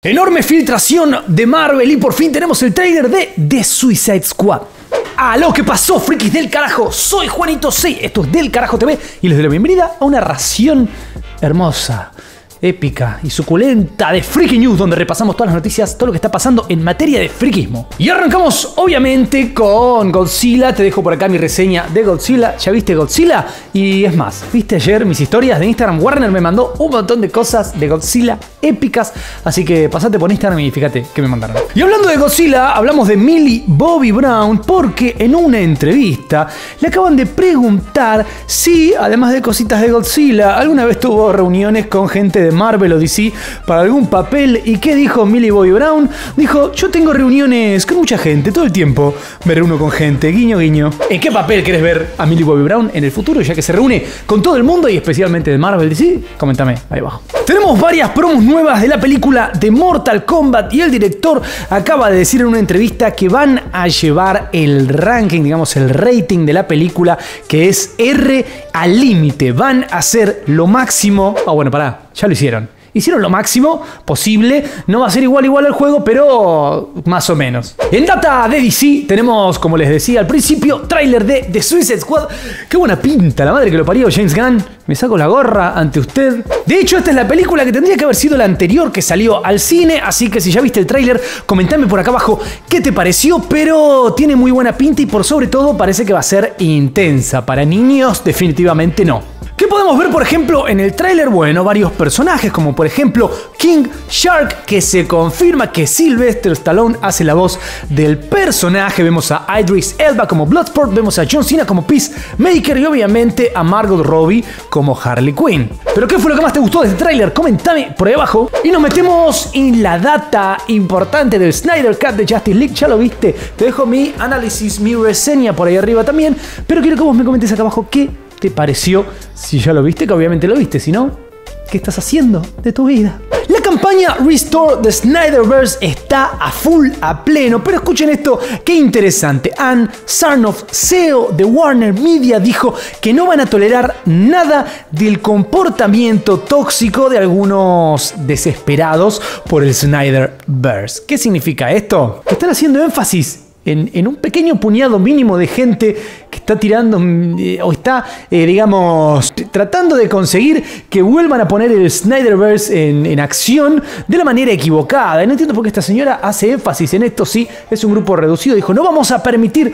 Enorme filtración de Marvel y por fin tenemos el trailer de The Suicide Squad. ¡Aló! ¿Qué pasó, frikis del carajo? Soy Juanito 6, esto es Del Carajo TV y les doy la bienvenida a una ración hermosa, épica y suculenta de Freaky News, donde repasamos todas las noticias, todo lo que está pasando en materia de friquismo. Y arrancamos obviamente con Godzilla. Te dejo por acá mi reseña de Godzilla. ¿Ya viste Godzilla? Y es más, viste ayer mis historias de Instagram. Warner me mandó un montón de cosas de Godzilla épicas, así que pasate por Instagram y fíjate que me mandaron. Y hablando de Godzilla, hablamos de Millie Bobby Brown, porque en una entrevista le acaban de preguntar si, además de cositas de Godzilla, alguna vez tuvo reuniones con gente de Marvel o DC para algún papel. ¿Y qué dijo Millie Bobby Brown? Dijo: yo tengo reuniones con mucha gente todo el tiempo, me reúno con gente, guiño guiño. ¿En qué papel querés ver a Millie Bobby Brown en el futuro, ya que se reúne con todo el mundo y especialmente de Marvel DC? Coméntame ahí abajo. Tenemos varias promos nuevas de la película de Mortal Kombat y el director acaba de decir en una entrevista que van a llevar el ranking, digamos el rating de la película, que es R al límite. Van a hacer lo máximo. Bueno, pará, ya lo hicieron. Hicieron lo máximo posible. No va a ser igual al juego, pero más o menos. En data de DC tenemos, como les decía al principio, tráiler de The Suicide Squad. Qué buena pinta, la madre que lo parió, James Gunn. Me saco la gorra ante usted. De hecho, esta es la película que tendría que haber sido la anterior que salió al cine. Así que si ya viste el tráiler, comentame por acá abajo qué te pareció. Pero tiene muy buena pinta y por sobre todo parece que va a ser intensa. Para niños definitivamente no. ¿Qué podemos ver, por ejemplo, en el tráiler? Bueno, varios personajes, como por ejemplo King Shark, que se confirma que Sylvester Stallone hace la voz del personaje. Vemos a Idris Elba como Bloodsport, vemos a John Cena como Peacemaker y obviamente a Margot Robbie como Harley Quinn. ¿Pero qué fue lo que más te gustó de este tráiler? Comentame por ahí abajo. Y nos metemos en la data importante del Snyder Cut de Justice League. ¿Ya lo viste? Te dejo mi análisis, mi reseña por ahí arriba también, pero quiero que vos me comentes acá abajo qué te pareció, si ya lo viste, que obviamente lo viste, si no, ¿qué estás haciendo de tu vida? La campaña Restore the Snyderverse está a full, a pleno, pero escuchen esto, qué interesante. Ann Sarnoff, CEO de Warner Media, dijo que no van a tolerar nada del comportamiento tóxico de algunos desesperados por el Snyderverse. ¿Qué significa esto? Que están haciendo énfasis en un pequeño puñado mínimo de gente que está tirando o está, digamos, tratando de conseguir que vuelvan a poner el Snyderverse en acción de la manera equivocada. Y no entiendo por qué esta señora hace énfasis en esto. Sí, es un grupo reducido. Dijo: no vamos a permitir.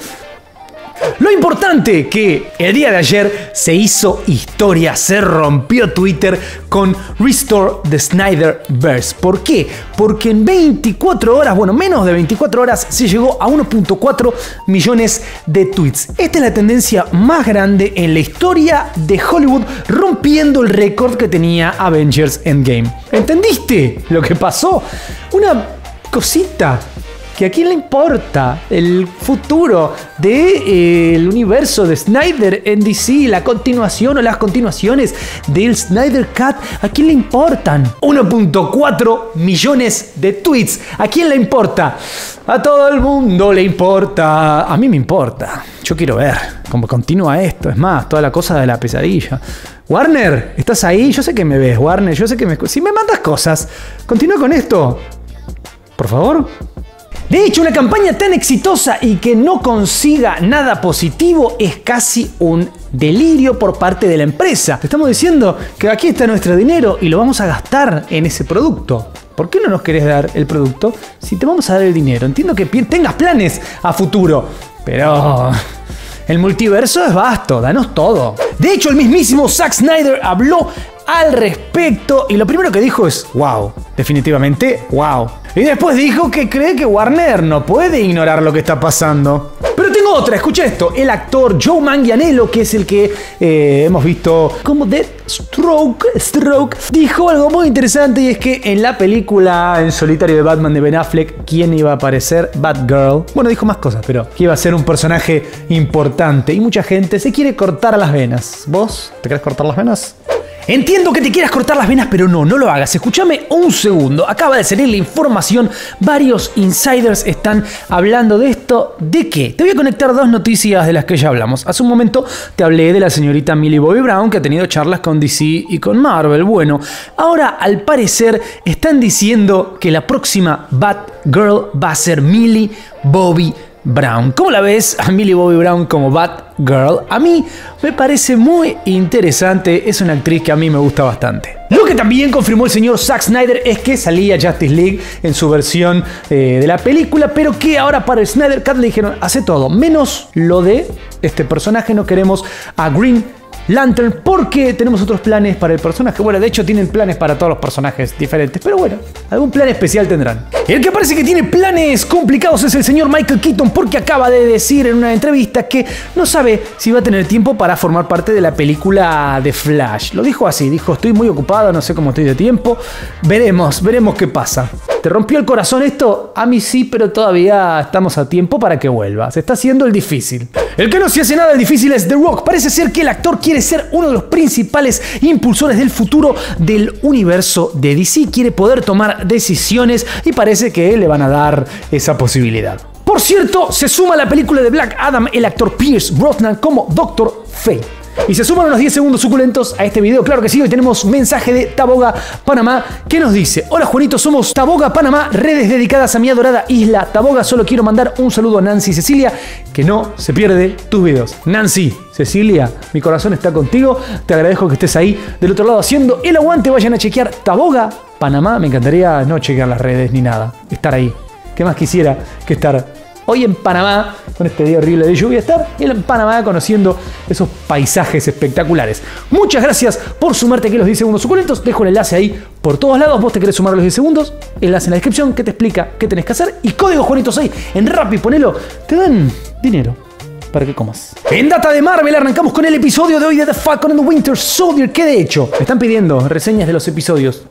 Lo importante que el día de ayer se hizo historia, se rompió Twitter con Restore the Snyderverse. ¿Por qué? Porque en 24 horas, bueno, menos de 24 horas, se llegó a 1.4 millones de tweets. Esta es la tendencia más grande en la historia de Hollywood, rompiendo el récord que tenía Avengers Endgame. ¿Entendiste lo que pasó? Una cosita que a quién le importa el futuro del universo de Snyder en DC, la continuación o las continuaciones del Snyder Cut. ¿A quién le importan 1.4 millones de tweets? ¿A quién le importa? A todo el mundo le importa. A mí me importa. Yo quiero ver cómo continúa esto. Es más, toda la cosa de la pesadilla. Warner, ¿estás ahí? Yo sé que me ves, Warner. Yo sé que me... Si me mandas cosas, continúa con esto, por favor. De hecho, una campaña tan exitosa y que no consiga nada positivo es casi un delirio por parte de la empresa. Te estamos diciendo que aquí está nuestro dinero y lo vamos a gastar en ese producto. ¿Por qué no nos querés dar el producto si te vamos a dar el dinero? Entiendo que tengas planes a futuro, pero el multiverso es vasto, danos todo. De hecho, el mismísimo Zack Snyder habló al respecto y lo primero que dijo es wow, definitivamente wow. Y después dijo que cree que Warner no puede ignorar lo que está pasando. Pero tengo otra, escucha esto. El actor Joe Manganiello, que es el que hemos visto como Deathstroke, dijo algo muy interesante, y es que en la película en solitario de Batman de Ben Affleck, ¿quién iba a aparecer? Batgirl. Bueno, dijo más cosas, pero que iba a ser un personaje importante y mucha gente se quiere cortar las venas. ¿Vos te querés cortar las venas? Entiendo que te quieras cortar las venas, pero no lo hagas. Escúchame un segundo. Acaba de salir la información. Varios insiders están hablando de esto. ¿De qué? Te voy a conectar dos noticias de las que ya hablamos. Hace un momento te hablé de la señorita Millie Bobby Brown, que ha tenido charlas con DC y con Marvel. Bueno, ahora al parecer están diciendo que la próxima Batgirl va a ser Millie Bobby Brown. ¿Cómo la ves a Millie Bobby Brown como Batgirl? A mí me parece muy interesante, es una actriz que a mí me gusta bastante. Lo que también confirmó el señor Zack Snyder es que salía Justice League en su versión de la película, pero que ahora para el Snyder Cut le dijeron, hace todo, menos lo de este personaje, no queremos a Green Lantern porque tenemos otros planes para el personaje. Bueno, de hecho tienen planes para todos los personajes diferentes, pero bueno, algún plan especial tendrán. El que parece que tiene planes complicados es el señor Michael Keaton, porque acaba de decir en una entrevista que no sabe si va a tener tiempo para formar parte de la película de Flash. Lo dijo así, dijo, estoy muy ocupado, no sé cómo estoy de tiempo, veremos qué pasa. ¿Te rompió el corazón esto? A mí sí, pero todavía estamos a tiempo para que vuelva. Se está haciendo el difícil. El que no se hace nada el difícil es The Rock. Parece ser que el actor quiere ser uno de los principales impulsores del futuro del universo de DC. Quiere poder tomar decisiones y parece que le van a dar esa posibilidad. Por cierto, se suma a la película de Black Adam el actor Pierce Brosnan como Dr. Fate. Y se suman unos 10 segundos suculentos a este video, claro que sí. Hoy tenemos mensaje de Taboga, Panamá, que nos dice: hola Juanito, somos Taboga, Panamá, redes dedicadas a mi adorada isla Taboga. Solo quiero mandar un saludo a Nancy y Cecilia, que no se pierde tus videos. Nancy, Cecilia, mi corazón está contigo. Te agradezco que estés ahí del otro lado haciendo el aguante. Vayan a chequear Taboga, Panamá. Me encantaría no chequear las redes ni nada, estar ahí. ¿Qué más quisiera que estar hoy en Panamá, con este día horrible de lluvia, estar en Panamá conociendo esos paisajes espectaculares? Muchas gracias por sumarte aquí a los 10 segundos suculentos. Dejo el enlace ahí por todos lados. Vos te querés sumar a los 10 segundos, enlace en la descripción que te explica qué tenés que hacer. Y código Juanito6 en Rappi, ponelo, te dan dinero para que comas. En Data de Marvel arrancamos con el episodio de hoy de The Falcon and the Winter Soldier, que de hecho me están pidiendo reseñas de los episodios.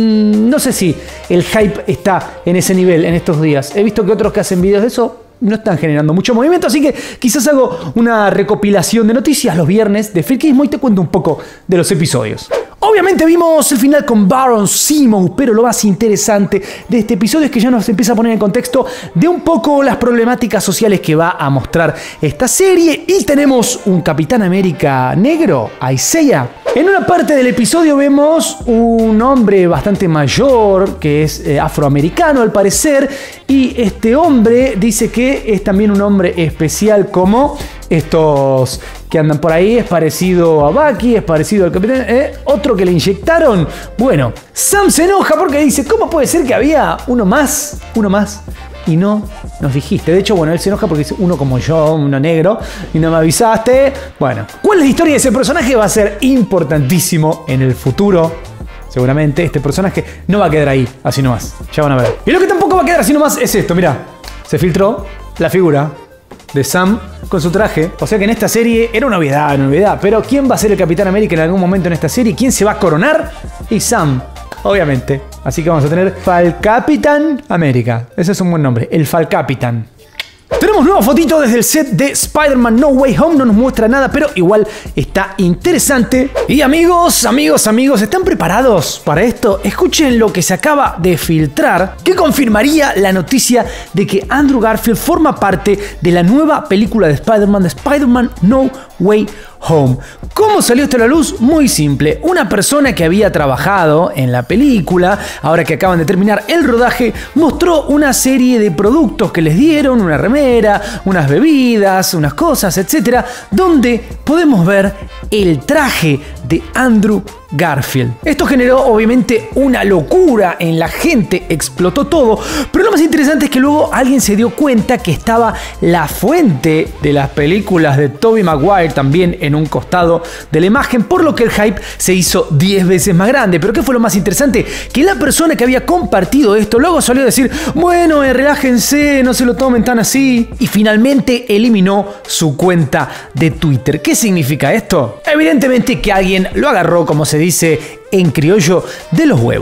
No sé si el hype está en ese nivel en estos días. He visto que otros que hacen videos de eso no están generando mucho movimiento, así que quizás hago una recopilación de noticias los viernes de Friquismo y te cuento un poco de los episodios. Obviamente vimos el final con Baron Zemo, pero lo más interesante de este episodio es que ya nos empieza a poner en contexto de un poco las problemáticas sociales que va a mostrar esta serie. Y tenemos un Capitán América negro, Isaiah. En una parte del episodio vemos un hombre bastante mayor, que es afroamericano al parecer, y este hombre dice que es también un hombre especial como estos que andan por ahí. Es parecido a Bucky, es parecido al Capitán. Otro que le inyectaron. Bueno, Sam se enoja porque dice, ¿cómo puede ser que había uno más y no nos dijiste? De hecho, bueno, él se enoja porque dice, uno como yo, uno negro, y no me avisaste. Bueno, ¿cuál es la historia de ese personaje? Va a ser importantísimo en el futuro. Seguramente este personaje no va a quedar ahí, así nomás. Ya van a ver. Y lo que tampoco va a quedar así nomás es esto, mirá. Se filtró la figura de Sam con su traje. O sea que en esta serie era una obviedad, pero ¿quién va a ser el Capitán América en algún momento en esta serie? ¿Quién se va a coronar? Y Sam, obviamente. Así que vamos a tener Falcapitán América. Ese es un buen nombre, el Falcapitán. Tenemos nueva fotito desde el set de Spider-Man No Way Home. No nos muestra nada, pero igual está interesante. Y amigos, ¿están preparados para esto? Escuchen lo que se acaba de filtrar, que confirmaría la noticia de que Andrew Garfield forma parte de la nueva película de Spider-Man No Way Home. ¿Cómo salió esto a la luz? Muy simple. Una persona que había trabajado en la película, ahora que acaban de terminar el rodaje, mostró una serie de productos que les dieron, una remera, unas bebidas, unas cosas, etcétera, donde podemos ver el traje de Andrew Garfield. Esto generó obviamente una locura en la gente, explotó todo, pero lo más interesante es que luego alguien se dio cuenta que estaba la fuente de las películas de Tobey Maguire también en un costado de la imagen, por lo que el hype se hizo 10 veces más grande. Pero ¿qué fue lo más interesante? Que la persona que había compartido esto luego salió a decir, bueno, relájense, no se lo tomen tan así, y finalmente eliminó su cuenta de Twitter. ¿Qué significa esto? Evidentemente que alguien lo agarró, como se dice en criollo, de los huevos.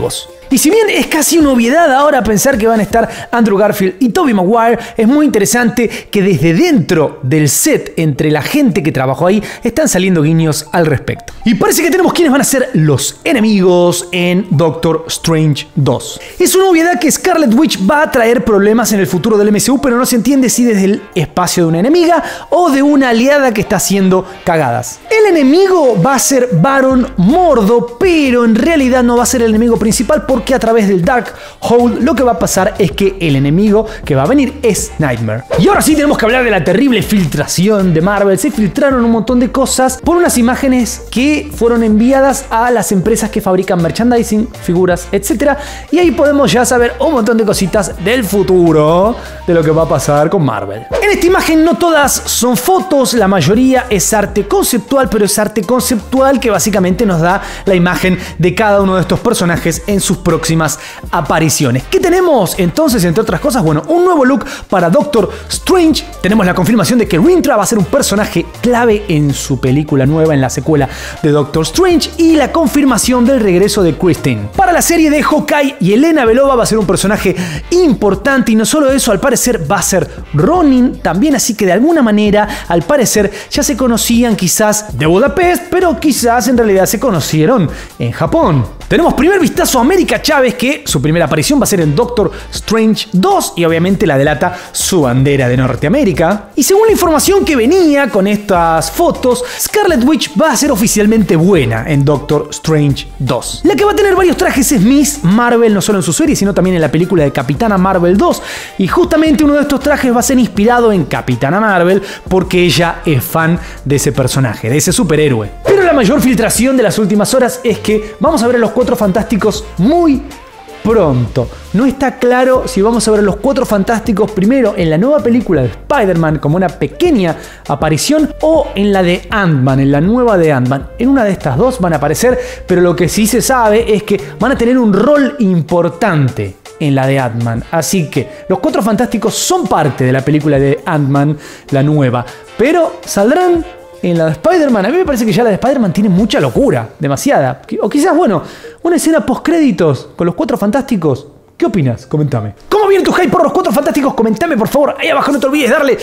Y si bien es casi una obviedad ahora pensar que van a estar Andrew Garfield y Tobey Maguire, es muy interesante que desde dentro del set, entre la gente que trabajó ahí, están saliendo guiños al respecto. Y parece que tenemos quienes van a ser los enemigos en Doctor Strange 2. Es una obviedad que Scarlet Witch va a traer problemas en el futuro del MCU, pero no se entiende si desde el espacio de una enemiga o de una aliada que está haciendo cagadas. El enemigo va a ser Baron Mordo, pero en realidad no va a ser el enemigo principal porque a través del Darkhold lo que va a pasar es que el enemigo que va a venir es Nightmare. Y ahora sí tenemos que hablar de la terrible filtración de Marvel. Se filtraron un montón de cosas por unas imágenes que fueron enviadas a las empresas que fabrican merchandising, figuras, etc. Y ahí podemos ya saber un montón de cositas del futuro de lo que va a pasar con Marvel. En esta imagen no todas son fotos, la mayoría es arte conceptual, pero es arte conceptual que básicamente nos da la imagen de cada uno de estos personajes en sus próximas apariciones. ¿Qué tenemos entonces, entre otras cosas? Bueno, un nuevo look para Doctor Strange. Tenemos la confirmación de que Rintrah va a ser un personaje clave en su película nueva, en la secuela de Doctor Strange, y la confirmación del regreso de Christine. Para la serie de Hawkeye, Yelena Belova va a ser un personaje importante, y no solo eso, al parecer va a ser Ronin también, así que de alguna manera, al parecer, ya se conocían quizás de Budapest, pero quizás en realidad se conocieron en Japón. Tenemos primer vistazo a América Chávez, que su primera aparición va a ser en Doctor Strange 2 y obviamente la delata su bandera de Norteamérica. Y según la información que venía con estas fotos, Scarlet Witch va a ser oficialmente buena en Doctor Strange 2. La que va a tener varios trajes es Miss Marvel, no solo en su serie, sino también en la película de Capitana Marvel 2. Y justamente uno de estos trajes va a ser inspirado en Capitana Marvel porque ella es fan de ese personaje, de ese superhéroe. Pero la mayor filtración de las últimas horas es que vamos a ver a los Cuatro Fantásticos muy pronto. No está claro si vamos a ver a los Cuatro Fantásticos primero en la nueva película de Spider-Man como una pequeña aparición o en la de Ant-Man, en la nueva de Ant-Man. En una de estas dos van a aparecer, pero lo que sí se sabe es que van a tener un rol importante en la de Ant-Man. Así que los Cuatro Fantásticos son parte de la película de Ant-Man, la nueva, pero saldrán en la de Spider-Man. A mí me parece que ya la de Spider-Man tiene mucha locura, demasiada. O quizás, bueno, una escena post-créditos con los Cuatro Fantásticos. ¿Qué opinas? Comentame. ¿Cómo viene tu hype por los Cuatro Fantásticos? Comentame, por favor. Ahí abajo no te olvides darle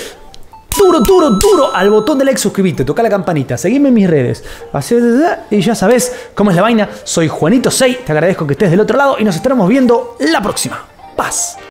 duro al botón de like, suscribite, toca la campanita, seguime en mis redes. Y ya sabes cómo es la vaina. Soy Juanito 6, te agradezco que estés del otro lado y nos estaremos viendo la próxima. Paz.